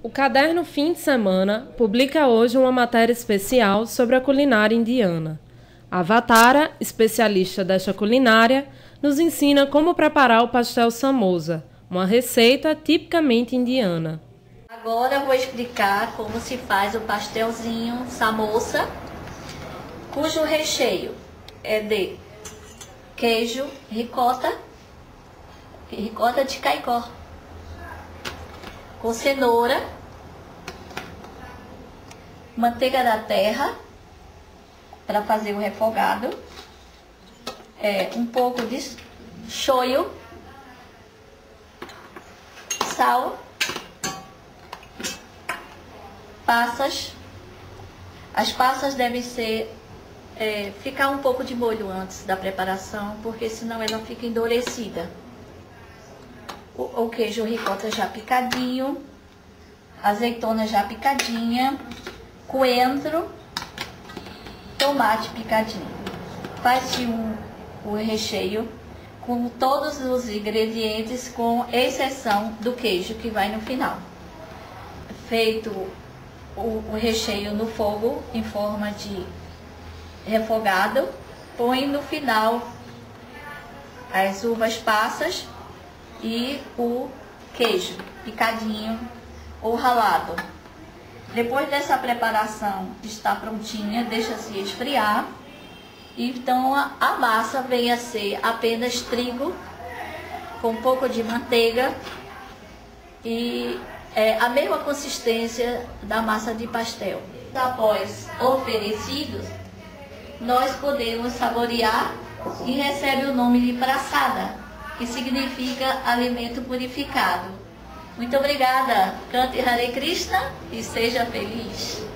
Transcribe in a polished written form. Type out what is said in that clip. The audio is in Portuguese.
O Caderno Fim de Semana publica hoje uma matéria especial sobre a culinária indiana. A Avatara, especialista desta culinária, nos ensina como preparar o pastel samosa, uma receita tipicamente indiana. Agora eu vou explicar como se faz o pastelzinho samosa, cujo recheio é de queijo ricota de Caicó, com cenoura, manteiga da terra para fazer o refogado, um pouco de shoyu, sal, passas. As passas devem ficar um pouco de molho antes da preparação, porque senão ela fica endurecida. O queijo ricota já picadinho, azeitona já picadinha, coentro, tomate picadinho. Faz-se o recheio com todos os ingredientes, com exceção do queijo que vai no final. Feito o recheio no fogo em forma de refogado, põe no final as uvas passas e o queijo picadinho ou ralado. Depois dessa preparação está prontinha, deixa-se esfriar. Então a massa vem a ser apenas trigo com um pouco de manteiga e a mesma consistência da massa de pastel. Após oferecidos, nós podemos saborear e recebe o nome de praçada, que significa alimento purificado. Muito obrigada. Cante Hare Krishna e seja feliz.